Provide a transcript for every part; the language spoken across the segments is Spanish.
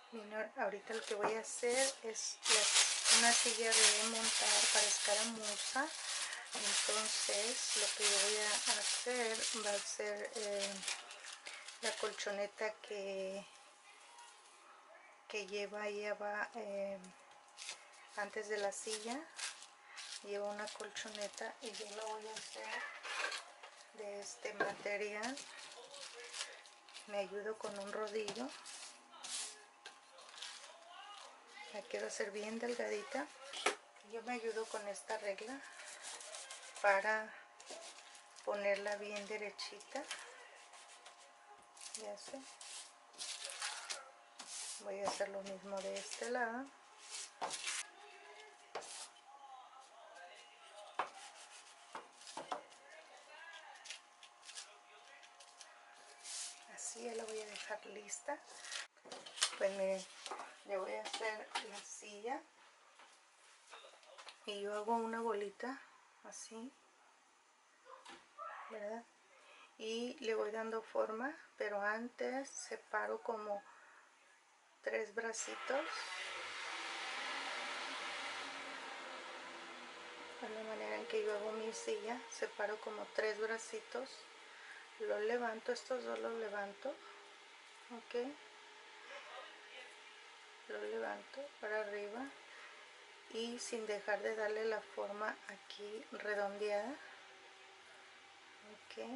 Miren, ahorita lo que voy a hacer es una silla de montar para escaramuza. Entonces lo que voy a hacer va a ser la colchoneta que lleva ahí abajo, antes de la silla lleva una colchoneta y yo la voy a hacer de este material. Me ayudo con un rodillo, la quiero hacer bien delgadita. Yo me ayudo con esta regla para ponerla bien derechita. Ya sé, voy a hacer lo mismo de este lado. Así ya la voy a dejar lista. Pues miren, le voy a hacer la silla y yo hago una bolita así, ¿verdad? Y le voy dando forma, pero antes separo como 3 bracitos, de la manera en que yo hago mi silla. Separo como 3 bracitos, los levanto, estos dos los levanto, ok, los levanto para arriba y sin dejar de darle la forma aquí redondeada, ok,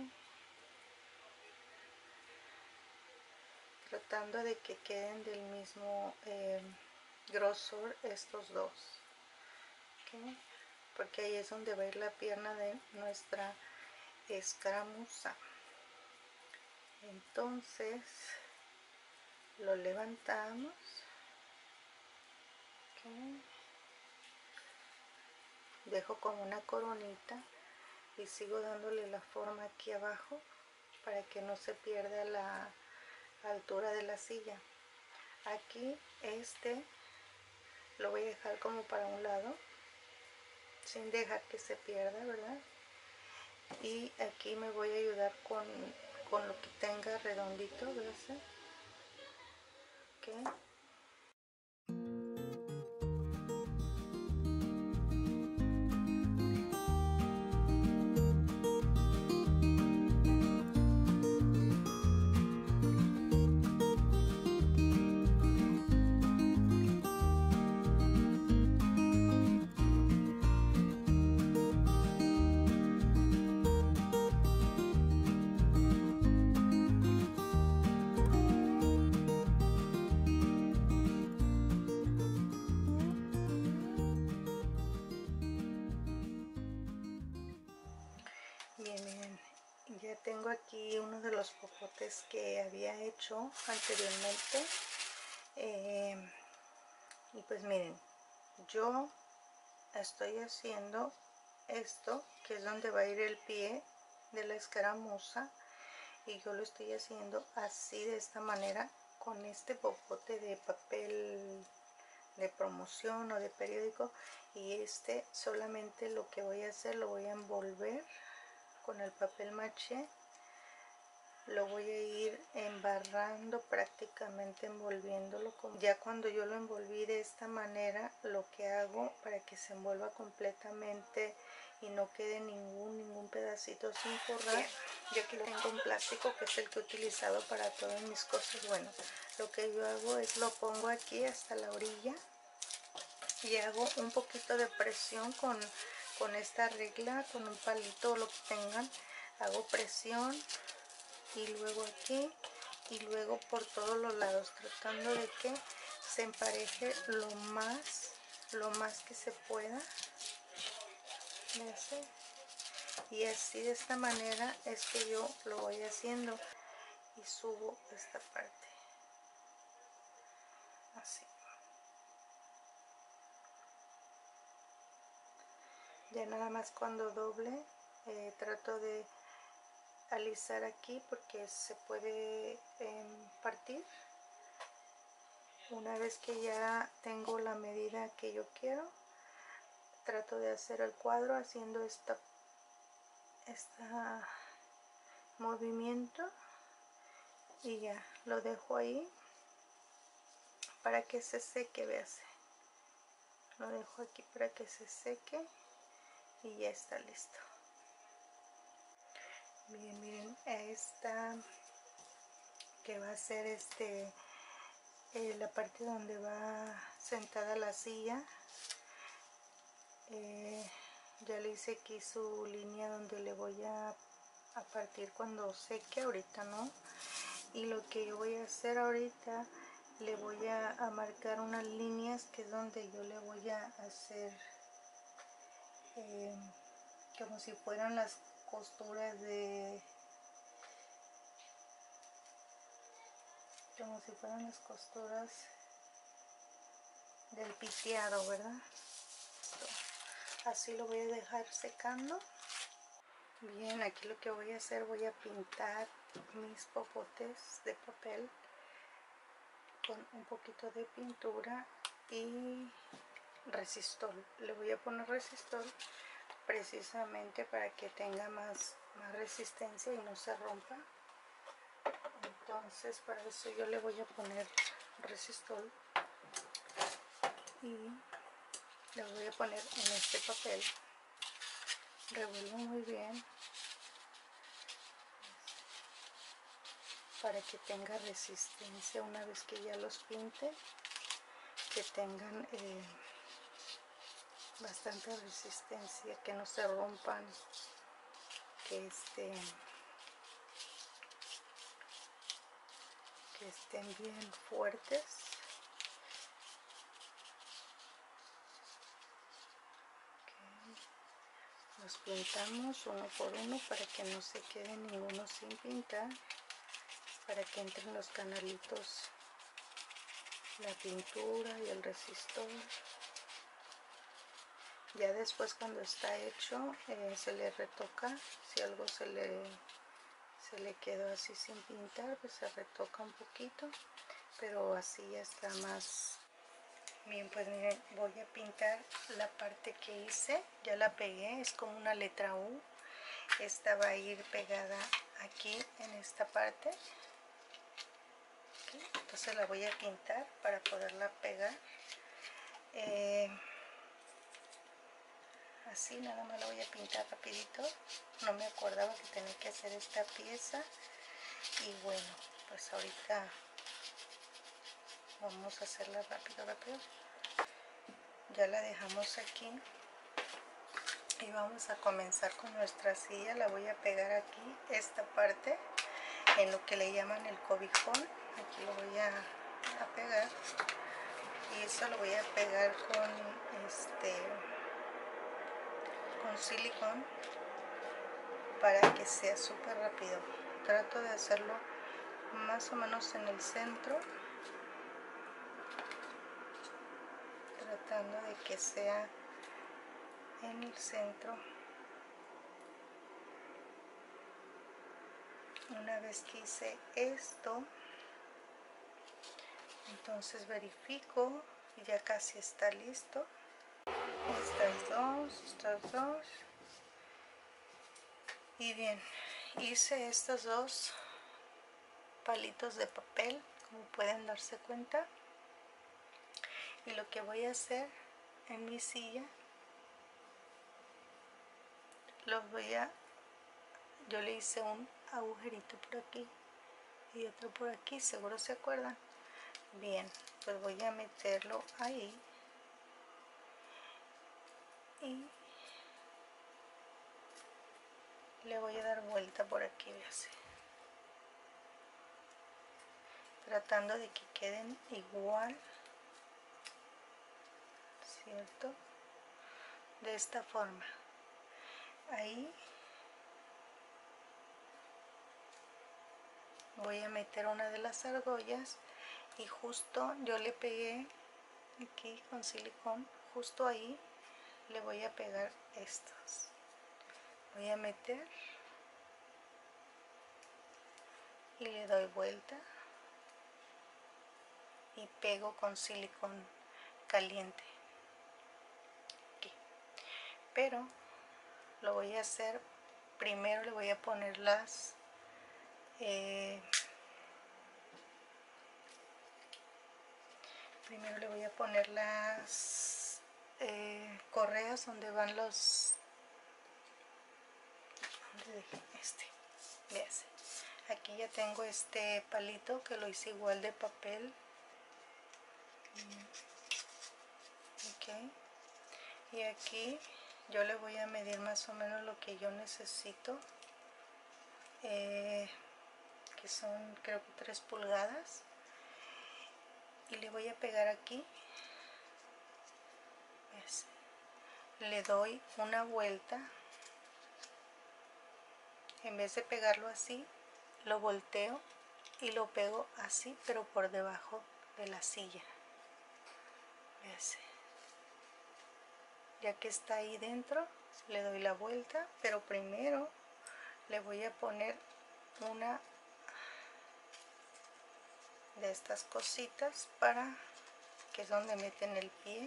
tratando de que queden del mismo grosor estos dos, okay, porque ahí es donde va a ir la pierna de nuestra escaramuza. Entonces lo levantamos, okay, dejo como una coronita y sigo dándole la forma aquí abajo para que no se pierda la altura de la silla. Aquí lo voy a dejar como para un lado sin dejar que se pierda, ¿verdad? Y aquí me voy a ayudar con lo que tenga redondito, ¿verdad? Okay. Bien, ya tengo aquí uno de los popotes que había hecho anteriormente, y pues miren, yo estoy haciendo esto que es donde va a ir el pie de la escaramuza, y yo lo estoy haciendo así, de esta manera, con este popote de papel de promoción o de periódico, y solamente lo que voy a hacer, lo voy a envolver con el papel maché, lo voy a ir embarrando, prácticamente envolviéndolo. Ya cuando yo lo envolví de esta manera, lo que hago para que se envuelva completamente y no quede ningún pedacito sin forrar, yo aquí tengo un plástico que es el que he utilizado para todas mis cosas. Bueno, lo que yo hago es lo pongo aquí hasta la orilla y hago un poquito de presión con esta regla, con un palito o lo que tengan, hago presión, y luego aquí y luego por todos los lados, tratando de que se empareje lo más que se pueda. ¿Ves? Y así, de esta manera es que yo lo voy haciendo, y subo esta parte así. Ya nada más cuando doble, trato de alisar aquí porque se puede partir. Una vez que ya tengo la medida que yo quiero, trato de hacer el cuadro haciendo este movimiento, y ya lo dejo ahí para que se seque, veas. Lo dejo aquí para que se seque y ya está listo. Bien, miren, esta que va a ser la parte donde va sentada la silla. Ya le hice aquí su línea donde le voy a partir cuando seque, ahorita no. Y lo que yo voy a hacer ahorita, le voy a marcar unas líneas que es donde yo le voy a hacer como si fueran las costuras del piteado, ¿verdad? Así lo voy a dejar secando. Bien, aquí lo que voy a hacer, voy a pintar mis popotes de papel con un poquito de pintura y resistol. Le voy a poner resistol precisamente para que tenga más resistencia y no se rompa. Entonces para eso yo le voy a poner resistol y le voy a poner en este papel. Revuelvo muy bien para que tenga resistencia una vez que ya los pinte, que tengan bastante resistencia, que no se rompan, que estén bien fuertes. Los pintamos uno por uno para que no se quede ninguno sin pintar, para que entren los canalitos, la pintura y el resistor. Ya después, cuando está hecho, se le retoca. Si algo se le quedó así sin pintar, pues se retoca un poquito, pero así ya está más bien. Pues miren, voy a pintar la parte que hice, ya la pegué, es como una letra U. Esta va a ir pegada aquí en esta parte. ¿Okay? Entonces la voy a pintar para poderla pegar. Así nada más la voy a pintar rapidito. No me acordaba que tenía que hacer esta pieza. Y bueno, pues ahorita vamos a hacerla rápido. Ya la dejamos aquí. Y vamos a comenzar con nuestra silla. La voy a pegar aquí, esta parte, en lo que le llaman el cobijón. Aquí lo voy a pegar. Y eso lo voy a pegar con silicón para que sea súper rápido. Trato de hacerlo más o menos en el centro, tratando de que sea en el centro. Una vez que hice esto, entonces verifico y ya casi está listo. Estas dos. Y bien, hice estos dos palitos de papel, como pueden darse cuenta. Y lo que voy a hacer en mi silla, yo le hice un agujerito por aquí y otro por aquí, seguro se acuerdan. Bien, pues voy a meterlo ahí y le voy a dar vuelta por aquí, veas, tratando de que queden igual, ¿cierto? De esta forma. Ahí voy a meter una de las argollas y justo yo le pegué aquí con silicón, justo ahí le voy a pegar estos. Voy a meter y le doy vuelta y pego con silicón caliente aquí. Pero lo voy a hacer primero, le voy a poner Primero le voy a poner las correas donde van los... ¿Dónde dejé este? Véase. Aquí ya tengo este palito que lo hice igual de papel. Ok. Y aquí yo le voy a medir más o menos lo que yo necesito. Que son creo que 3 pulgadas. Y le voy a pegar aquí. ¿Ves? Le doy una vuelta. En vez de pegarlo así, lo volteo y lo pego así, pero por debajo de la silla. ¿Ves? Ya que está ahí dentro, le doy la vuelta, pero primero le voy a poner una de estas cositas para que es donde meten el pie.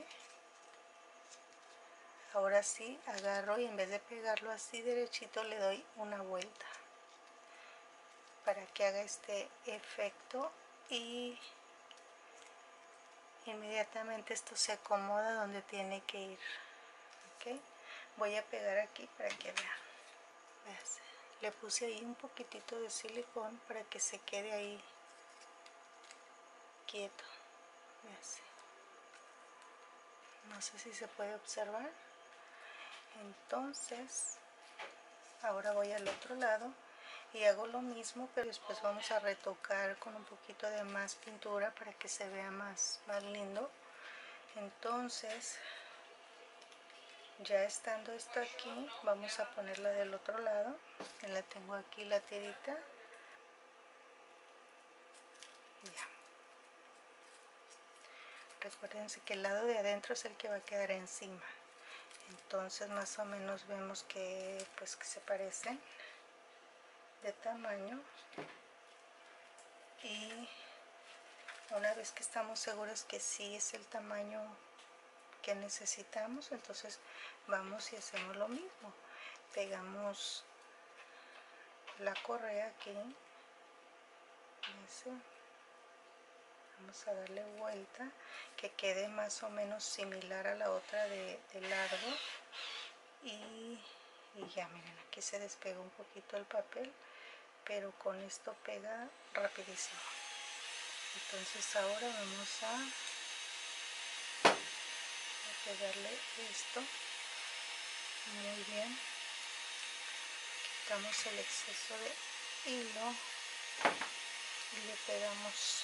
Ahora sí agarro y en vez de pegarlo así derechito le doy una vuelta para que haga este efecto y inmediatamente esto se acomoda donde tiene que ir. ¿Okay? Voy a pegar aquí para que vean. ¿Ves? Le puse ahí un poquitito de silicón para que se quede ahí quieto. ¿Ves? No sé si se puede observar. Entonces ahora voy al otro lado y hago lo mismo, pero después vamos a retocar con un poquito de más pintura para que se vea más lindo. Entonces ya estando esto aquí, vamos a ponerla del otro lado. Ya la tengo aquí la tirita. Ya. Recuérdense que el lado de adentro es el que va a quedar encima. Entonces más o menos vemos que pues que se parecen de tamaño. Y una vez que estamos seguros que sí es el tamaño que necesitamos, entonces vamos y hacemos lo mismo. Pegamos la correa aquí. Vamos a darle vuelta que quede más o menos similar a la otra de largo. Y ya miren, aquí se despegó un poquito el papel, pero con esto pega rapidísimo. Entonces ahora vamos a pegarle esto muy bien. Quitamos el exceso de hilo y le pegamos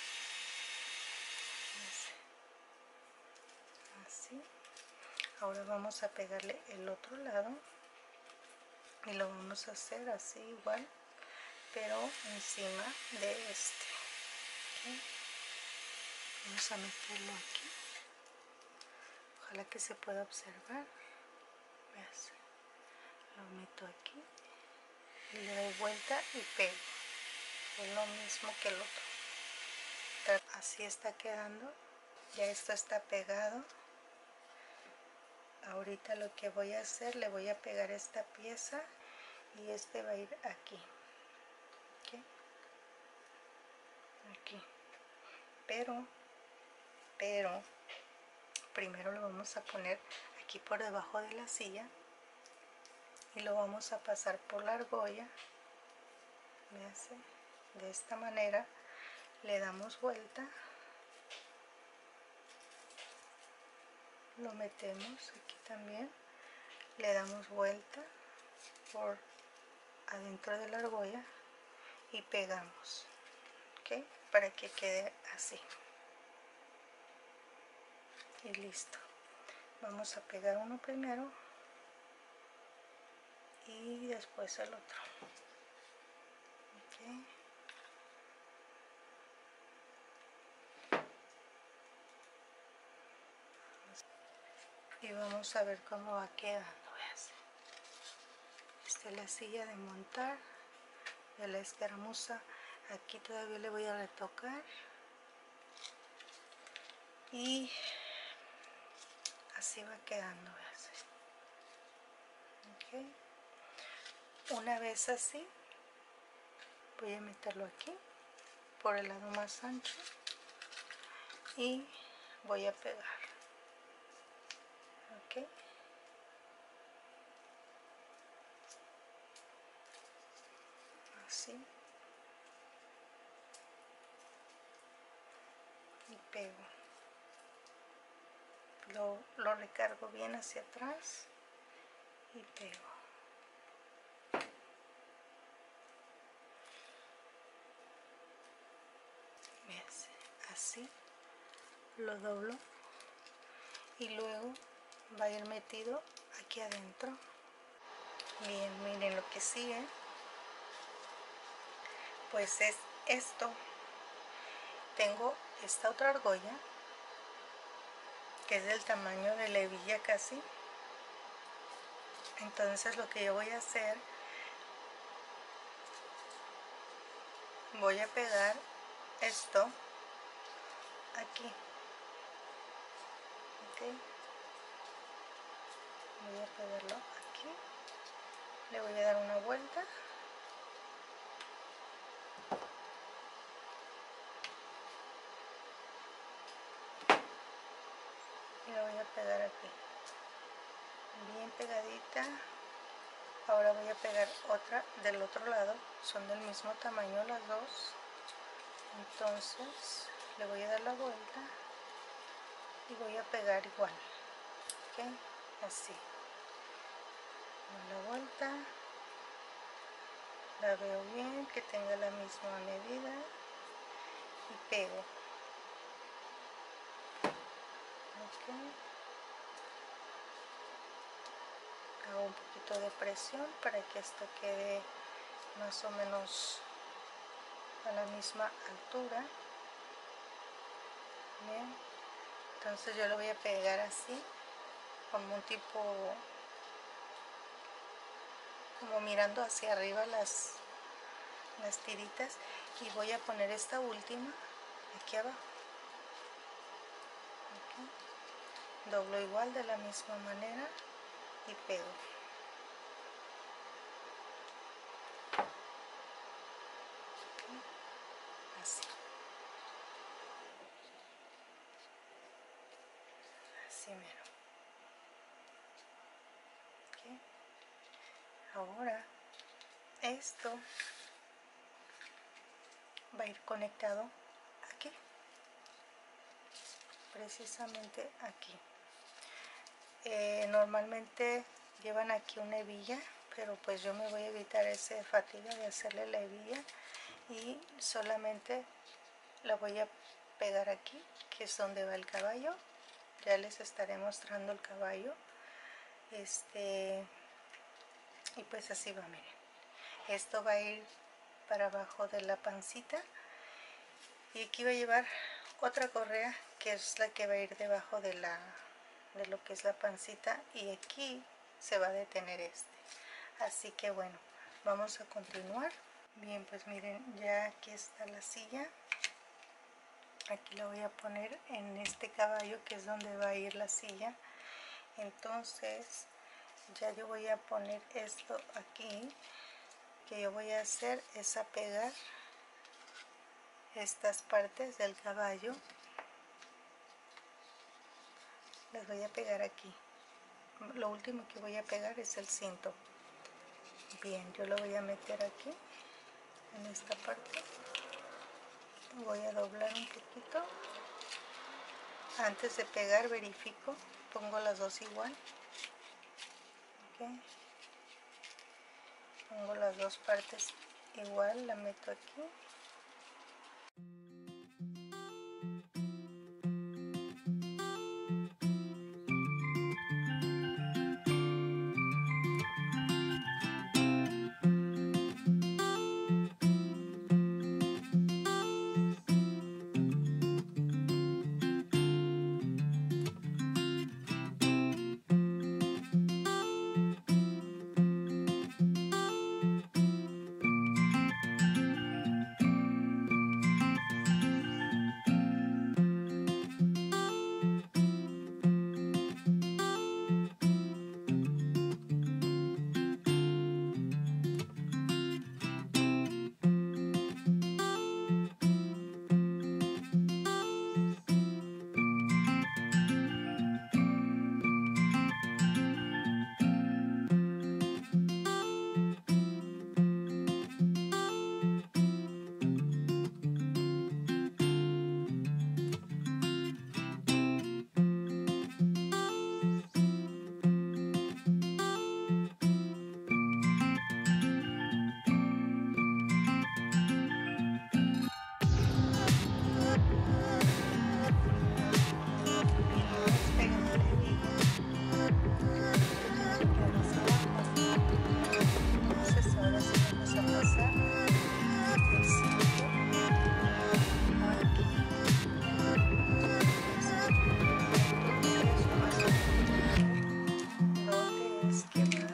así. Ahora vamos a pegarle el otro lado y lo vamos a hacer así igual, pero encima de este. ¿Okay? Vamos a meterlo aquí. Ojalá que se pueda observar. ¿Ves? Lo meto aquí y le doy vuelta y pego. Es lo mismo que el otro. Así está quedando. Ya esto está pegado. Ahorita lo que voy a hacer, le voy a pegar esta pieza y este va a ir aquí. ¿Okay? Aquí. Pero primero lo vamos a poner aquí por debajo de la silla y lo vamos a pasar por la argolla. ¿Ves? De esta manera le damos vuelta, lo metemos aquí también, le damos vuelta por adentro de la argolla y pegamos. ¿Okay? Para que quede así. Y listo. Vamos a pegar uno primero y después el otro. ¿Okay? Y vamos a ver cómo va quedando. Esta es la silla de montar de la escaramuza. Aquí todavía le voy a retocar y así va quedando. ¿Okay? Una vez así, voy a meterlo aquí por el lado más ancho y voy a pegar. Ok, así, y pego. Lo recargo bien hacia atrás y pego. ¿Ves? Así lo doblo y luego va a ir metido aquí adentro. Bien, miren lo que sigue, pues es esto. Tengo esta otra argolla que es del tamaño de la hebilla casi. Entonces lo que yo voy a hacer, voy a pegar esto aquí. Ok, voy a pegarlo aquí, le voy a dar una vuelta y lo voy a pegar aquí, bien pegadita. Ahora voy a pegar otra del otro lado, son del mismo tamaño las dos. Entonces le voy a dar la vuelta y voy a pegar igual. Ok, así, doy la vuelta, la veo bien, que tenga la misma medida y pego. Ok, hago un poquito de presión para que esto quede más o menos a la misma altura. Bien, entonces yo lo voy a pegar así, como un tipo, como mirando hacia arriba las tiritas, y voy a poner esta última aquí abajo. Okay. Doblo igual de la misma manera y pego. Okay. Así. Así mero. Okay. Ahora esto va a ir conectado aquí, precisamente aquí. Normalmente llevan aquí una hebilla, pero pues yo me voy a evitar esa fatiga de hacerle la hebilla y solamente la voy a pegar aquí, que es donde va el caballo. Ya les estaré mostrando el caballo. Y pues así va, miren. Esto va a ir para abajo de la pancita y aquí va a llevar otra correa que es la que va a ir debajo de lo que es la pancita, y aquí se va a detener este. Así que bueno, vamos a continuar. Bien, pues miren, ya aquí está la silla. Aquí la voy a poner en este caballo que es donde va a ir la silla. Entonces ya yo voy a poner esto aquí. Que yo voy a hacer es a pegar estas partes del caballo, las voy a pegar aquí. Lo último que voy a pegar es el cinto. Bien, yo lo voy a meter aquí en esta parte, voy a doblar un poquito. Antes de pegar verifico, pongo las dos igual. Okay. Pongo las dos partes igual, la meto aquí. es que va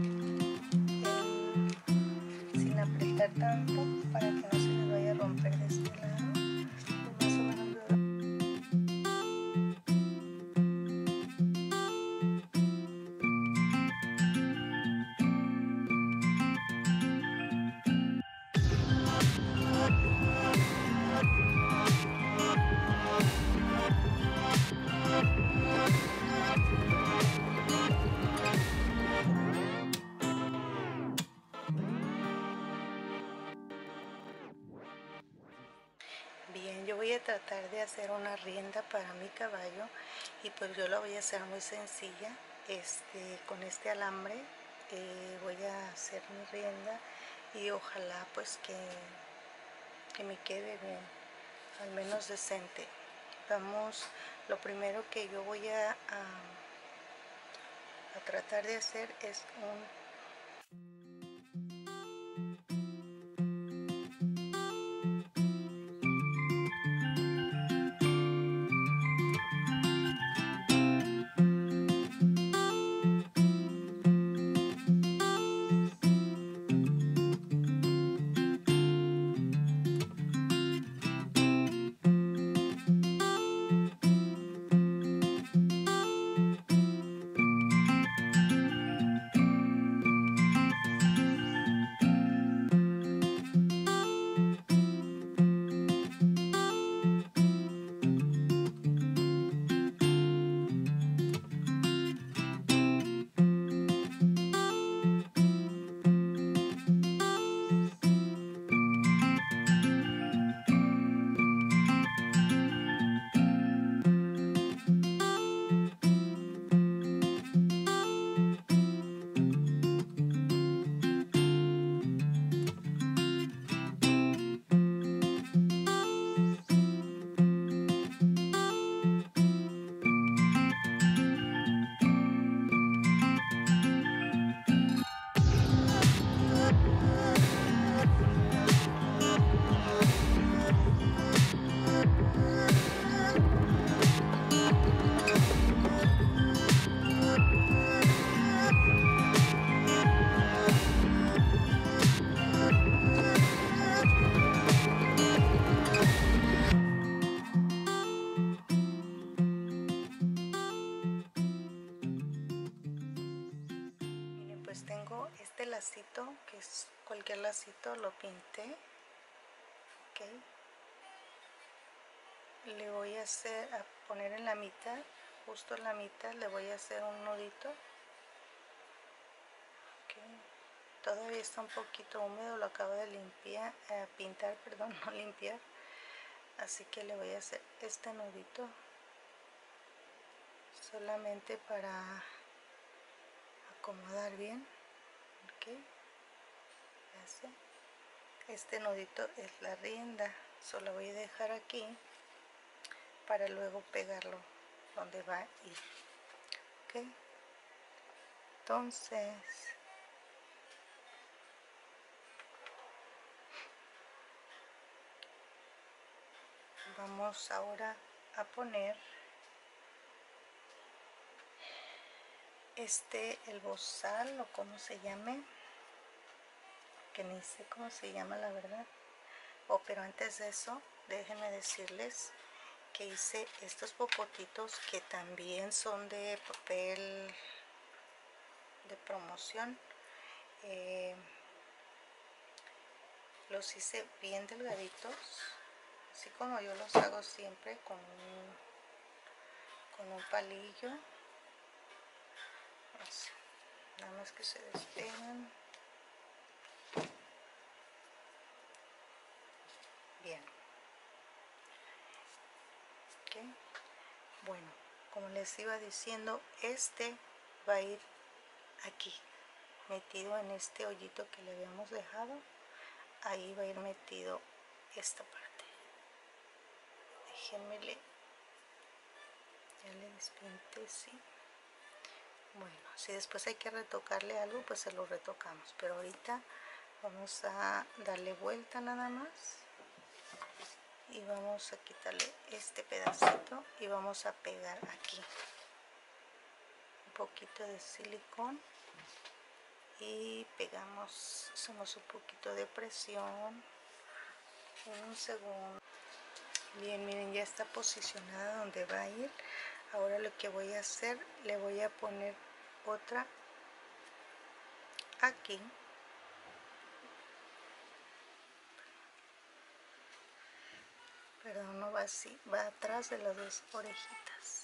sin apretar tanto para que no se les vaya a romper de este lado. Pues más o menos bien, yo voy a tratar de hacer una rienda para mi caballo y pues yo la voy a hacer muy sencilla. Con este alambre voy a hacer mi rienda y ojalá pues que me quede bien, al menos decente. Vamos, lo primero que yo voy a tratar de hacer es un pues tengo este lacito, que es cualquier lacito, lo pinté, ok. Le voy a poner en la mitad, justo en la mitad le voy a hacer un nudito, ok. Todavía está un poquito húmedo, lo acabo de pintar, perdón, no limpiar, así que le voy a hacer este nudito solamente para acomodar bien, ok. Este nudito es la rienda, solo voy a dejar aquí para luego pegarlo donde va a ir, ok. Entonces vamos ahora a poner el bozal, o como se llame, que ni sé cómo se llama la verdad. Pero antes de eso déjenme decirles que hice estos popotitos que también son de papel de promoción. Los hice bien delgaditos, así como yo los hago siempre, con un palillo, así, nada más que se despegan bien, ok. Bueno, como les iba diciendo, va a ir aquí metido en este hoyito que le habíamos dejado, ahí va a ir metido esta parte. Déjenme ya le despinté, sí. Bueno, si después hay que retocarle algo, pues se lo retocamos, pero ahorita vamos a darle vuelta nada más y vamos a quitarle este pedacito y vamos a pegar aquí un poquito de silicón y pegamos, hacemos un poquito de presión, un segundo. Bien, miren, ya está posicionada donde va a ir. Ahora lo que voy a hacer, le voy a poner otra aquí, perdón, no va así, va atrás de las dos orejitas.